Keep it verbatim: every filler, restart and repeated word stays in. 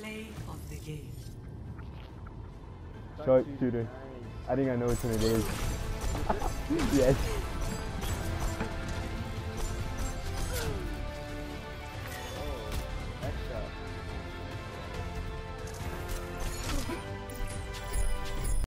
Play of the game. Short shooter. I think I know which one it is. Yes.